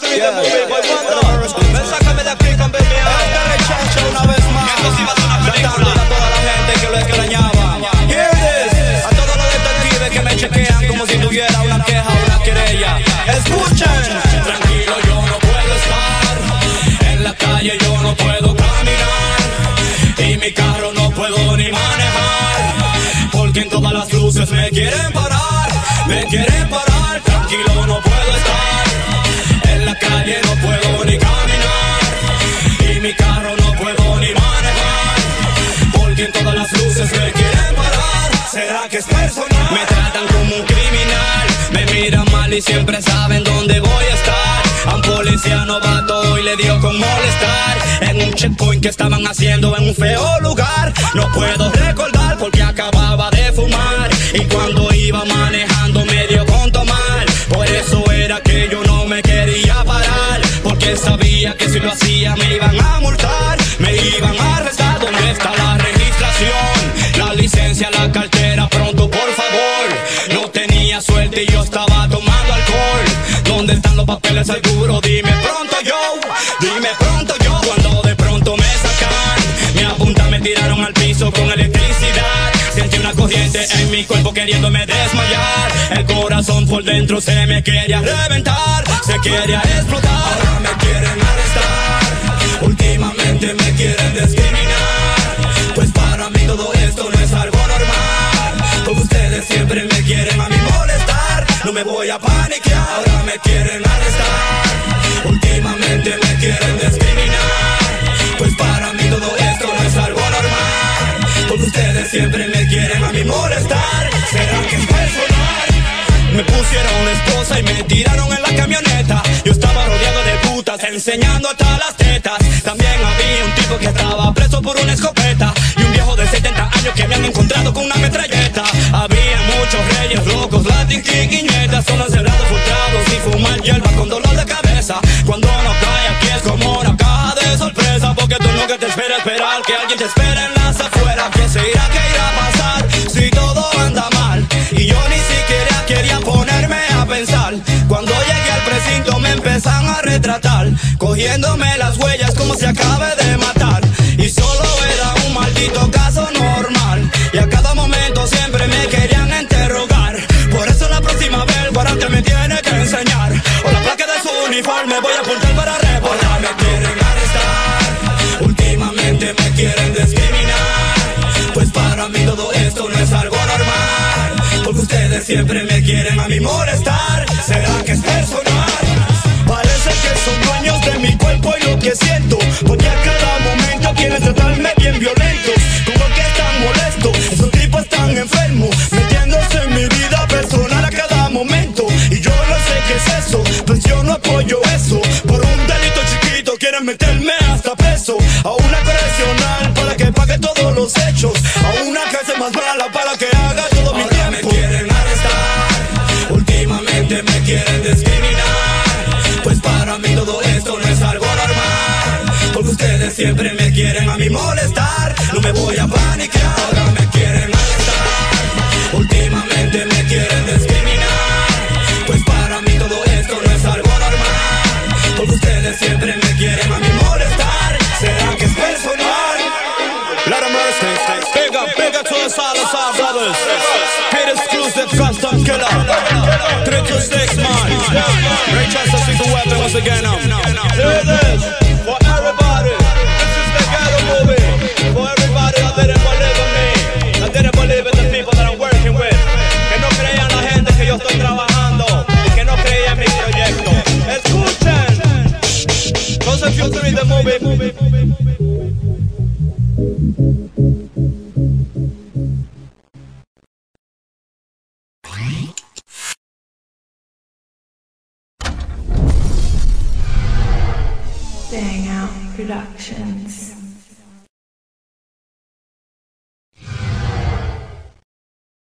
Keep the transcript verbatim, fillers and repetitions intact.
Read the movie, boy wonder. Ven, sácame de aquí, con baby. Esta rechacha una vez más. Cantando a toda la gente que lo extrañaba. Hear this. A todos los detectives que me chequean como si tuviera una queja o una querella. Escuchen. Tranquilo, yo no puedo estar en la calle, yo no puedo caminar y mi carro no puedo ni manejar, porque en todas las luces me quieren parar, me quieren parar. Tranquilo, no puedo estar en la calle, no puedo ni caminar y mi carro no puedo ni manejar, porque en todas las luces me quieren parar. ¿Será que es personal? Me tratan como un criminal, me miran mal y siempre saben dónde voy a estar. A un policía novato y le dio con molestar en un checkpoint que estaban haciendo en un feo lugar. No puedo recordar porque acababa de fumar y cuando iba manejando me dio con tomar. Por eso era que yo no me quería parar, porque sabía que si lo hacía me iban a multar, me iban a arrestar. ¿Dónde está la registración, la licencia, la cartera? Pronto, por favor. No tenía suerte y yo estaba tomando alcohol. ¿Dónde están los papeles seguros? Dime pronto yo, dime pronto yo. Cuando de pronto me sacan, me apuntan, me tiraron al piso con electricidad. Sentí una corriente en mi cuerpo queriéndome desmayar. El corazón por dentro se me quería reventar, se quería explotar. Ahora me quieren arrestar, últimamente me quieren discriminar, pues para mí todo esto no es algo normal, porque ustedes siempre me quieren a mí molestar. No me voy a paniquear, ahora me quieren arrestar, últimamente me quieren discriminar, pues para mí todo esto no es algo normal, porque ustedes siempre me quieren a mí molestar. ¿Será que es personal? Me pusieron la esposa y me tiraron en la camioneta. Yo estaba rodeado de putas enseñando hasta las tetas. También había un tipo que estaba preso por una escopeta y un viejo de setenta años que me han encontrado con una metralleta. Había muchos reyes locos, latin king y nietas, solo encerrados, frustrados y fumar hierba con dolor de cabeza. Cuando no cae aquí es como una caja de sorpresa, porque tú nunca te esperas esperar que alguien te espera en las afueras. ¿Quién se irá? ¿Qué irá a pasar si todo anda mal? Y yo ni siquiera quería ponerme a pensar. Cuando llegué al precinto me empezaron a retratar, cogiéndome las huellas como si acabe de matar. Y solo era un maldito caso normal, y a cada momento siempre me querían interrogar. Por eso la próxima vez el guarante me tiene que enseñar, o la placa de su uniforme voy a apuntar para reportar. Me quieren arrestar, últimamente me quieren discriminar, pues para mí todo esto no es algo normal, porque ustedes siempre me quieren a mí molestar. ¿Será que es personal? Parece que son dueños de mi cuerpo y lo que siento, porque a cada momento quieren tratarme bien violento. Como que están molestos, esos tipos están enfermos, metiéndose en mi vida personal a cada momento. Y yo no sé qué es eso, pues yo no apoyo eso. Por un delito chiquito quieren meterme hasta preso, a una correccional para que pague todos los hechos, a una cárcel más mala para que haga todo mi tiempo. Me quieren arrestar, últimamente me quieren discriminar, pues para mí todo esto no es algo normal, porque ustedes siempre me quieren a mí molestar. No me voy a paniquear, ahora me quieren arrestar, últimamente me quieren discriminar, pues para mí todo esto no es algo normal, porque ustedes siempre me quieren a mí molestar. ¿Será que es personal? Let them rest it. Big up, big up to us all, us all brothers. Paid exclusive custom killer. Three to six man. Ray Chester sees the weapon once again. Hear this for everybody. This is the ghetto movie. For everybody that didn't believe in me, that didn't believe in the people that I'm working with. Que no creían la gente que yo estoy trabajando y que no creían en mi proyecto. Escuchen. Joseph Future the movie. Bang Out Productions.